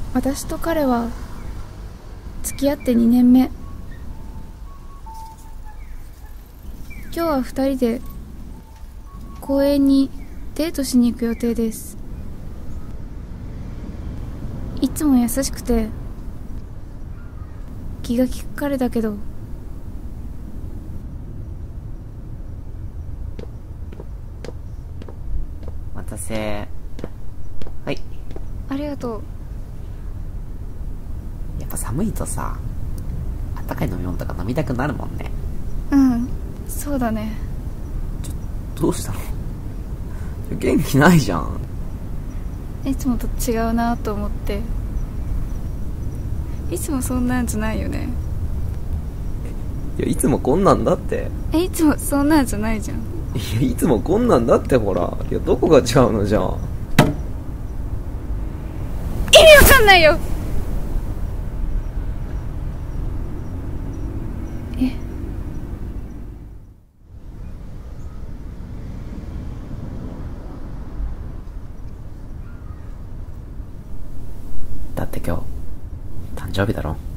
私と彼は付き合って2年目。今日は2人で公園にデートしに行く予定です。いつも優しくて気が利く彼だけど、 お待たせ。はい。 ありがとう。 やっぱ寒いとさ、あったかい飲み物とか飲みたくなるもんね。 うん、そうだね。 どうしたの？元気ないじゃん。 いつもと違うなと思って。いつもそんなんじゃないよね。 いや、いつもこんなんだって。 いつもそんなんじゃないじゃん。 いや、いつもこんなんだってほら。いや、どこが違うのじゃあ。 意味わかんないよ。 だって今日誕生日だろ。